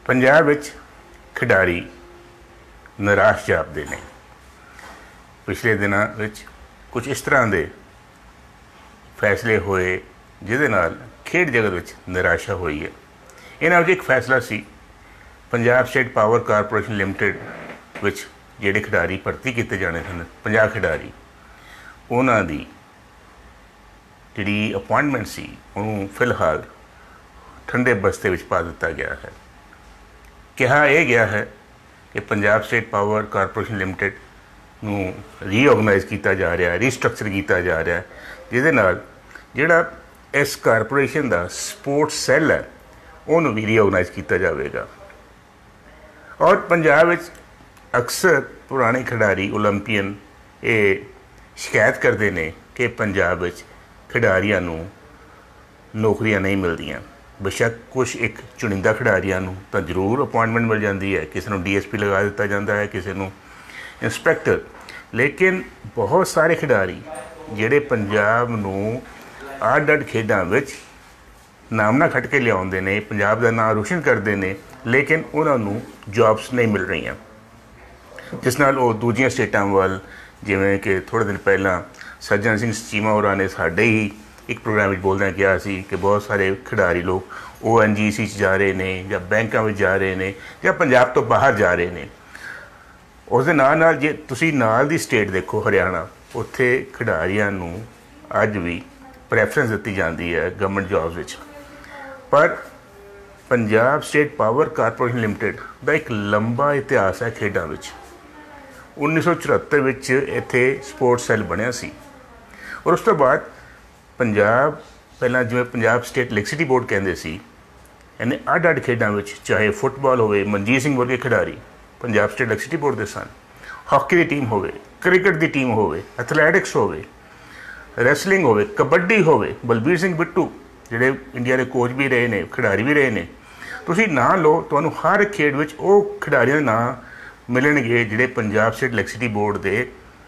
पंजाब विच खिडारी निराश जापदे ने। पिछले दिनों विच कुछ इस तरह के फैसले होए जिहदे नाल खेड जगत विच निराशा हुई है। इन्हां विच एक फैसला सी Punjab state power corporation Limited विच जिहड़े खिडारी भर्ती किए जाने सन 50 खिडारी, उन्हां दी जिहड़ी अपॉइंटमेंट सी उहनूं फिलहाल ठंडे बस्ते विच पा दिता गया है। कहा यह गया है कि Punjab state power corporation Limited नूं रीऑर्गनाइज किया जा रहा है, रीस्ट्रक्चर किया जा रहा है, जिहदे नाल जिहड़ा इस कारपोरेशन का स्पोर्ट्स सैल है उन्होंने भी रीऑर्गनाइज किया जाएगा। और पंजाब विच अक्सर पुराने खिडारी ओलंपीयन ये शिकायत करते हैं कि पंजाब विच खिडारियां नूं नौकरियां नहीं मिलदियां। बेशक कुछ एक चुनिंदा खिडारियां नूं तां जरूर अपॉइंटमेंट मिल जाती है, किसी नूं DSP लगा दिता जाता है, किसी नूं इंस्पैक्टर, लेकिन बहुत सारे खिडारी जिहड़े पंजाब नूं अड खेडां विच नामना खट के लियाउंदे ने, पंजाब का नाम रोशन करते हैं, लेकिन उन्होंने जॉब्स नहीं मिल रही, जिस नाल वो दूजियां स्टेटां वल, जिवें कि थोड़े दिन पहला सज्जन सिंह चीमा होरां ने साडे ही एक प्रोग्राम में बोलदे कहा सी कि बहुत सारे खिडारी लोग ONGC जा रहे हैं या बैंकों में जा रहे हैं या पंजाब तो बाहर जा रहे हैं। उस दे नाल जे तुसीं नाल दी स्टेट देखो हरियाणा, उत्थे खिडारियां नूं अज भी प्रैफरेंस दी जाती है गवर्नमेंट जॉब्स विच। पर Punjab state power corporation limited का एक लंबा इतिहास है खेडों में। 1974 विच इत्थे स्पोर्ट्स सैल बनिया सी और उस तो बाद पंजाब पहला जिवें पंजाब स्टेट इलैक्ट्रिसिटी बोर्ड कहते सी, इन्हें अड अड खेडों में, चाहे फुटबॉल होवे, मनजीत सिंह वर्गे खिडारी पंजाब स्टेट इलैक्ट्रिसिटी बोर्ड के सन, हॉकी की टीम होवे, क्रिकेट की टीम होवे, एथलैटिक्स होवे, रैसलिंग होवे, कबड्डी होवे, बलबीर सिंह बिट्टू जिहड़े इंडिया के कोच भी रहे हैं, खिडारी भी रहे हैं, तुसीं नां लो तुहानूं हर खेड विच वो खिडारियां नां मिलणगे जिहड़े पंजाब स्टेट इलैक्ट्रिसिटी बोर्ड के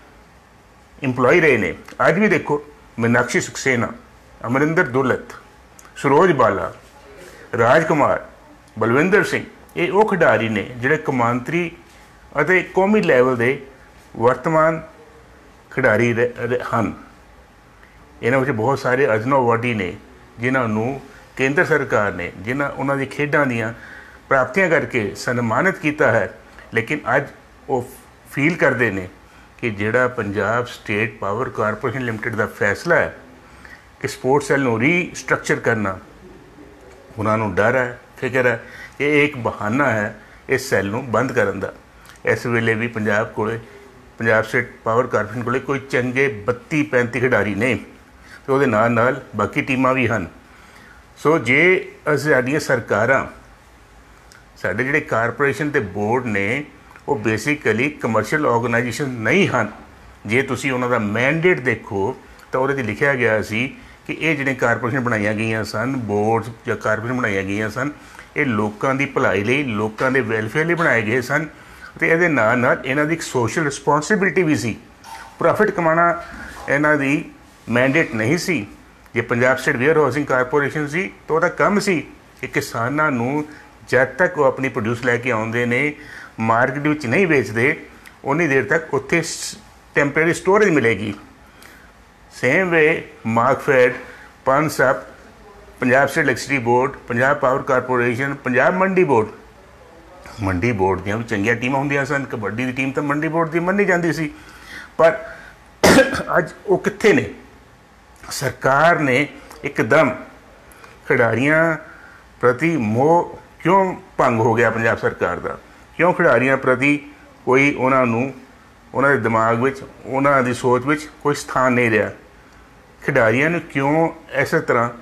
इंपलॉय रहे हैं। अज भी देखो मीनाक्षी सक्सेना, अमरिंदर दुलत, सरोज बाला, राजकुमार, बलविंदर सिंह, ये वो खिडारी ने जिहड़े कौमांतरी अते कौमी लैवल के वर्तमान खिडारी हैं। इन्हां विच बहुत सारे अजनो अवार्डी ने जिन्होंने केंद्र सरकार ने उन्होंने खेडों दीयां प्राप्तियां करके सन्मानित किया है, लेकिन अज वो फील करते हैं कि जिहड़ा Punjab state power corporation limited का फैसला है कि स्पोर्ट्स सैल नूं रीस्ट्रक्चर करना, उन्होंने डर है, फिक्र है कि एक बहाना है इस सैल नूं बंद करन दा। इस वेले भी पंजाब कोले, पंजाब स्टेट पावर कारपोरेशन कोले कोई चंगे 32-35 खिडारी ने, तो उहदे नाल नाल बाकी टीमां भी हैं। सो जे साडियां सरकारां, साडे जिहड़े कारपोरेशन ते बोर्ड ने वो बेसिकली कमर्शियल ऑर्गेनाइजेशन नहीं हैं। जे तुसीं उन्हां दा मैंडेट देखो तो उहदे 'च लिखिया गया सी कि ये जिहड़े कारपोरेशन बनाईयां गईयां सन, बोर्ड या कारपोरेशन बनाईयां गईयां सन, ये लोकां दी भलाई लई, लोकां दे वैलफेयर लई बनाए गए सन, ते इहदे नाल नाल इन्हां दी एक सोशल रिस्पोंसिबिलिटी भी सी। प्रॉफिट कमाना इन्हां दी मैंडेट नहीं सी। जे Punjab state warehousing corporation सी तो वह काम सी कि किसानों नूं जब तक वो अपनी प्रोड्यूस लैके आउंदे ने मार्केट विच नहीं बेचते उन्नी देर तक उत्थे टैंपरेरी स्टोरेज मिलेगी। Same way Markfed, Punsup, Punjab state electricity board, Punjab power corporation, Punjab Mandi board दीयां भी चंगियां टीमां हुंदियां सन। कबड्डी की टीम तो मंडी बोर्ड की मन्नी जाती सी, पर अज वो कित्थे ने? सरकार ने एकदम खिडारियां प्रति मोह क्यों भंग हो गया पंजाब सरकार का? क्यों खिडारियां प्रति कोई उन्होंने दिमाग विच, उन्हों की सोच विच कोई स्थान नहीं रहा? खिडारियां नूं क्यों इस तरह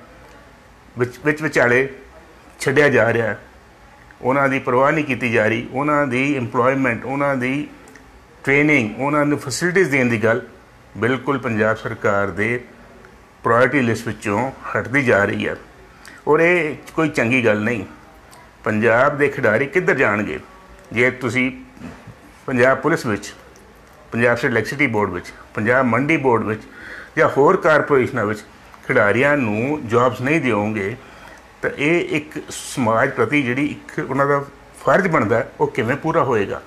विचाले छड्डिया जा रहा? उन्हों की परवाह नहीं की जा रही। उन्हों की इंपलॉयमेंट, उन्हों की ट्रेनिंग, उन्होंने फैसिलिटीज़ देने की गल बिल्कुल पंजाब सरकार के प्रायोरिटी लिस्ट विचों हटती जा रही है, और ये कोई चंगी गल नहीं। पंजाब के खिडारी किधर जाणगे जे तुसीं पंजाब पुलिस विच, पंजाब स्टेट इलैक्ट्रिसिटी बोर्ड विच, पंजाब मंडी बोर्ड विच या होर कारपोरेशनां विच खिडारियां नूं जॉब्स नहीं दिओगे? तो ये एक समाज प्रति जिहड़ी एक उन्हां दा फर्ज बनता वो किवें पूरा होएगा।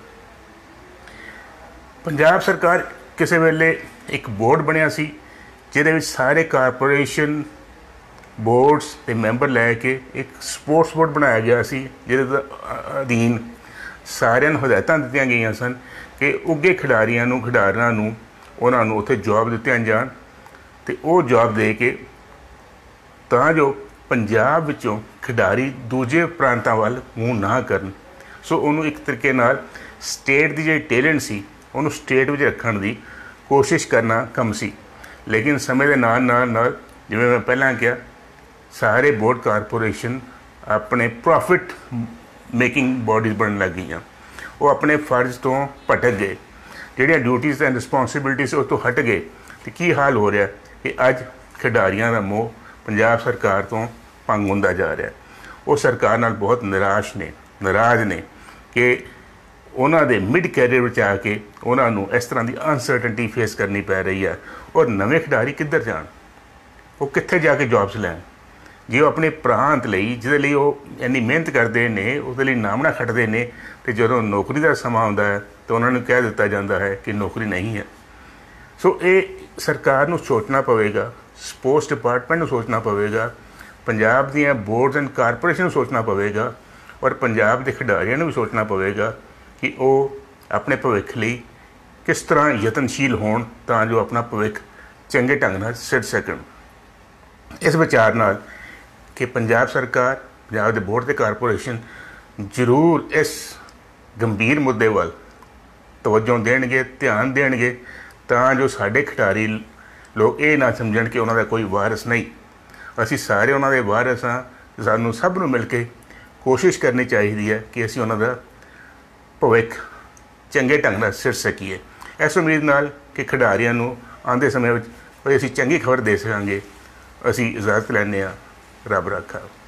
पंजाब सरकार किसी वेले एक बोर्ड बनिया सी जिहदे विच सारे कारपोरेशन बोर्ड्स के मैंबर लैके एक स्पोर्ट्स बोर्ड बनाया गया सी, जिहदे अधीन सारिਆਂ ਨੂੰ हदायतां दित्तियां गईयां सन कि उगे खिडारियां नूं खिडारियां नूं उन्हां नूं उत्थे जॉब दित्तियां जाण ते वो जॉब दे के तां जो पंजाब विचों खिडारी दूजे प्रांतां वल मूँह ना करन। सो उन्होंने एक तरीके नाल स्टेट की जी टैलेंट सी उन्होंने स्टेट में रखने की कोशिश करना कम सी। लेकिन समय के नाल नाल जिवें मैं पहलां कहा सारे बोर्ड कारपोरेशन अपने प्रॉफिट मेकिंग बॉडीज बनने लग गई। वो अपने फर्ज तो भटक गए, जिहड़ियां ड्यूटीज़ एंड रिस्पॉन्सिबिलिटीज़ उस तो हट गए। तो की हाल हो रहा कि अज खिडारियों का मोह पंजाब सरकार तो भंग होंदा जा रहा है। वो सरकार नाल बहुत नाराज़ ने कि उन्हां दे मिड कैरियर में आके उन्होंने इस तरह की अनसर्टनटी फेस करनी पै रही है। और नवे खिडारी किधर जाण, वो कित्थे जाके जॉब्स लैण जे वो अपने प्रांत लई जिहदे लई वो इन्नी मेहनत करते हैं उसदे लई नामना खटदे ने ते जदों नौकरी का समा आउंदा है तो उन्होंने कह दिता जाता है कि नौकरी नहीं है। सो ये सरकार नूं सोचना पवेगा, स्पोर्ट्स डिपार्टमेंट नूं सोचना पवेगा, पंजाब दीआं बोर्ड्स एंड कारपोरेशन सोचना पवेगा और पंजाब के खिडारियों को भी सोचना पवेगा कि वो अपने भविख लिए किस तरह यतनशील होण तां जो अपना भविख चंगे ढंग नाल सिर सकण। इस विचार नाल कि पंजाब सरकार पंजाब के बोर्ड के कारपोरेशन जरूर इस गंभीर मुद्दे वाल तवज्जो देणगे, ध्यान देणगे तां जो साडे खिडारी लोग ये ना समझण कि उन्हां दा कोई वारिस नहीं। असीं सारे उन्हां दे वारिस हां। सानूं सब नूं मिल के कोशिश करनी चाहिए है कि असीं उन्हां दा भविख चंगे ढंग नाल सिर सकीए। इस उम्मीद नाल कि खिडारियों नूं आंदे समय विच कोई असीं चंगी खबर दे सकांगे। असीं इजाज़त लैंदे हां। रब राखा।